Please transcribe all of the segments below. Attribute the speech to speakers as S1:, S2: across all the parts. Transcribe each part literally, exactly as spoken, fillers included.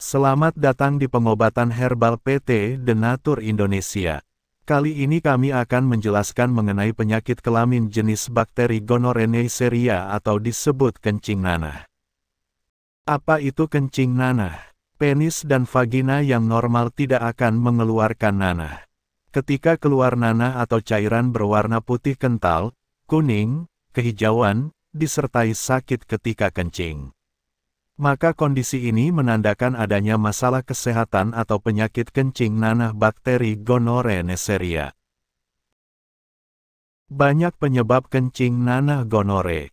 S1: Selamat datang di pengobatan herbal P T Denatur Indonesia. Kali ini kami akan menjelaskan mengenai penyakit kelamin jenis bakteri gonore Neisseria atau disebut kencing nanah. Apa itu kencing nanah? Penis dan vagina yang normal tidak akan mengeluarkan nanah. Ketika keluar nanah atau cairan berwarna putih kental, kuning, kehijauan, disertai sakit ketika kencing. Maka kondisi ini menandakan adanya masalah kesehatan atau penyakit kencing nanah bakteri gonore Neisseria. Banyak penyebab kencing nanah gonore.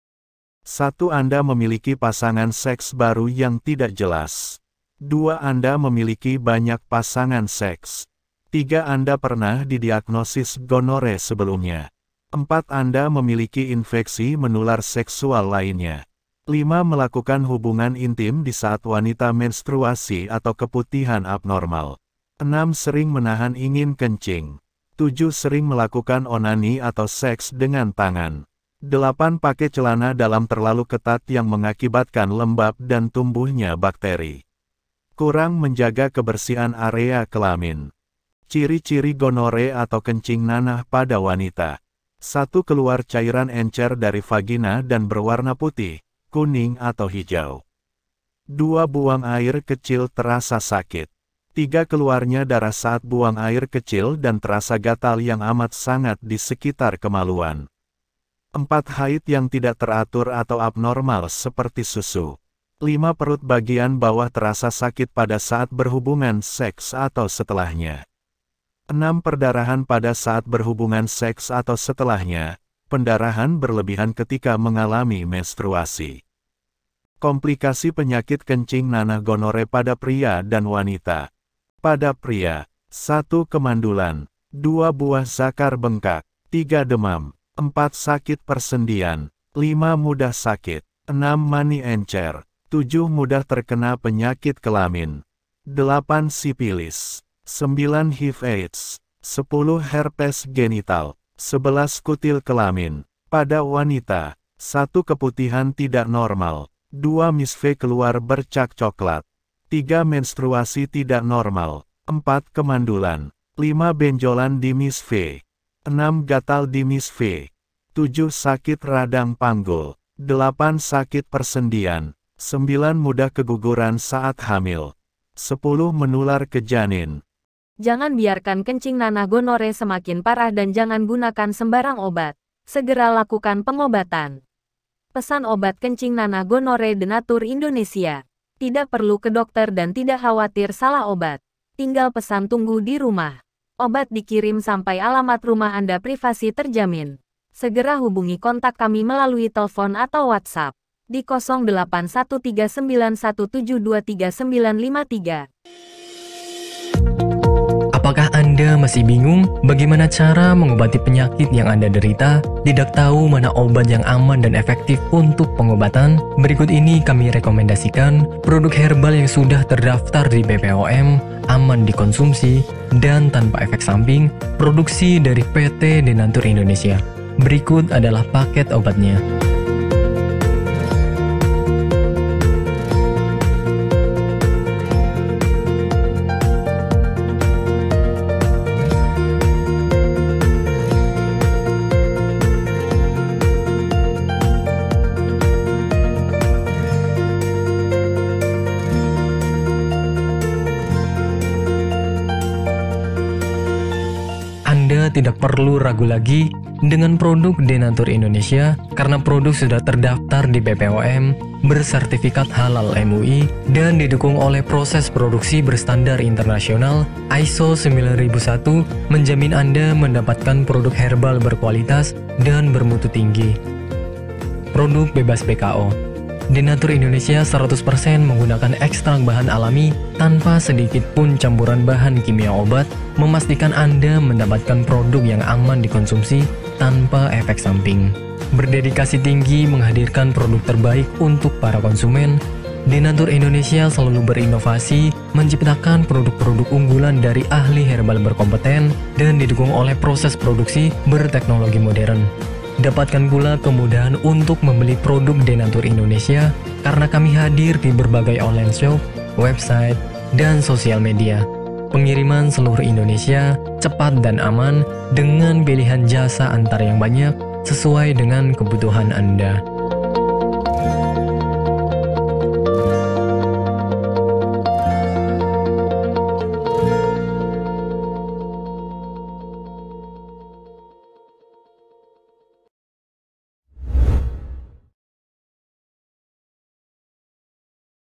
S1: satu. Anda memiliki pasangan seks baru yang tidak jelas. dua. Anda memiliki banyak pasangan seks. tiga. Anda pernah didiagnosis gonore sebelumnya. empat. Anda memiliki infeksi menular seksual lainnya. lima. Melakukan hubungan intim di saat wanita menstruasi atau keputihan abnormal. enam. Sering menahan ingin kencing. tujuh. Sering melakukan onani atau seks dengan tangan. delapan. Pakai celana dalam terlalu ketat yang mengakibatkan lembab dan tumbuhnya bakteri. Kurang menjaga kebersihan area kelamin. Ciri-ciri gonore atau kencing nanah pada wanita. satu. Keluar cairan encer dari vagina dan berwarna putih, kuning atau hijau. dua. Buang air kecil terasa sakit. tiga. Keluarnya darah saat buang air kecil dan terasa gatal yang amat sangat di sekitar kemaluan. empat. Haid yang tidak teratur atau abnormal seperti susu. lima. Perut bagian bawah terasa sakit pada saat berhubungan seks atau setelahnya. enam. Perdarahan pada saat berhubungan seks atau setelahnya. Pendarahan berlebihan ketika mengalami menstruasi. Komplikasi penyakit kencing nanah gonore pada pria dan wanita. Pada pria, satu. Kemandulan. dua. Buah zakar bengkak. tiga. Demam. empat. Sakit persendian. lima. Mudah sakit. enam. Mani encer. tujuh. Mudah terkena penyakit kelamin. delapan. Sipilis. sembilan. H I V AIDS. sepuluh. Herpes genital. sebelas. Kutil kelamin. Pada wanita, satu. Keputihan tidak normal. dua. Misve keluar bercak coklat. tiga. Menstruasi tidak normal. empat. Kemandulan. lima. Benjolan di misve. enam. Gatal di misve. tujuh. Sakit radang panggul. delapan. Sakit persendian. sembilan. Mudah keguguran saat hamil. sepuluh. Menular ke janin.
S2: Jangan biarkan kencing nanah gonore semakin parah dan jangan gunakan sembarang obat. Segera lakukan pengobatan. Pesan obat kencing nanah gonore Denatur Indonesia. Tidak perlu ke dokter dan tidak khawatir salah obat. Tinggal pesan tunggu di rumah. Obat dikirim sampai alamat rumah Anda, privasi terjamin. Segera hubungi kontak kami melalui telepon atau WhatsApp di nol delapan satu tiga sembilan satu tujuh dua tiga sembilan lima tiga.
S3: Apakah Anda masih bingung bagaimana cara mengobati penyakit yang Anda derita? Tidak tahu mana obat yang aman dan efektif untuk pengobatan? Berikut ini kami rekomendasikan produk herbal yang sudah terdaftar di B P O M, aman dikonsumsi, dan tanpa efek samping, produksi dari P T Denatur Indonesia. Berikut adalah paket obatnya. Anda tidak perlu ragu lagi dengan produk Denatur Indonesia karena produk sudah terdaftar di B P O M, bersertifikat halal M U I, dan didukung oleh proses produksi berstandar internasional I S O sembilan ribu satu, menjamin Anda mendapatkan produk herbal berkualitas dan bermutu tinggi. Produk bebas B K O. Denatur Indonesia seratus persen menggunakan ekstrak bahan alami tanpa sedikit pun campuran bahan kimia obat, memastikan Anda mendapatkan produk yang aman dikonsumsi tanpa efek samping. Berdedikasi tinggi menghadirkan produk terbaik untuk para konsumen, Denatur Indonesia selalu berinovasi, menciptakan produk-produk unggulan dari ahli herbal berkompeten dan didukung oleh proses produksi berteknologi modern. Dapatkan pula kemudahan untuk membeli produk Denatur Indonesia karena kami hadir di berbagai online shop website, dan sosial media. Pengiriman seluruh Indonesia cepat dan aman dengan pilihan jasa antar yang banyak sesuai dengan kebutuhan Anda.